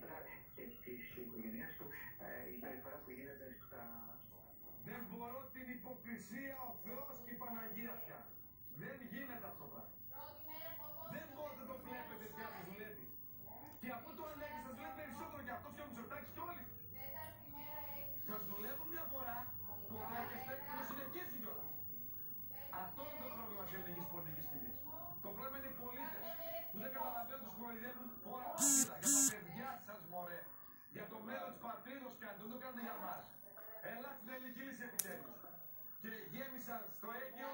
πράξη και της οικογένειας του η περιφορά που γίνεται στα... Δεν μπορώ την υποκρισία, ο Θεός και η Παναγία πια. Δεν γίνεται αυτό το πράγμα. Δεν μπορείτε να το βλέπετε πια που δουλεύει. Και αφού το ανέχει, σας λέει περισσότερο και αυτός και ο Μητσοτάκης και όλοι. Σας δουλεύουν μια φορά, το δέχεστε και το συνεχίσει κιόλας. Αυτό είναι το πρόβλημα της ελληνικής πολιτικής σκηνής. Το πρόβλημα είναι οι πολίτες που δεν καταλαβαίνουν τους κοροϊδεύουν φόρα άσυλα για τα παιδιά σας, μωρέ. Για το μέλλον της πατρίδος κάνετε, δεν το κάνετε για μας. Ελάτε στην ελληνική λύση επιτέλους. Και γέμισαν στο Αίγιο